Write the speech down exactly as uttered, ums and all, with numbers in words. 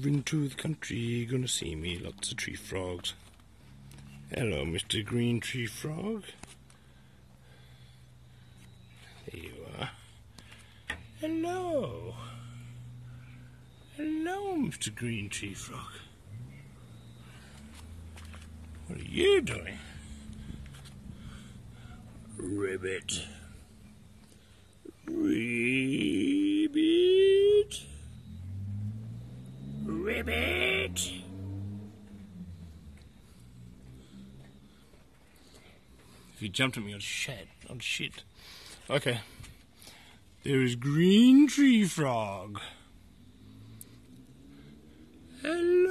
moving to the country, gonna see me lots of tree frogs. Hello, Mister Green Tree Frog. There you are. Hello. Hello, Mister Green Tree Frog. What are you doing? Ribbit. Ribbit. Ribbit. If you jumped at me, I'd shed. I'd shit. Okay. There is Green Tree Frog. Hello.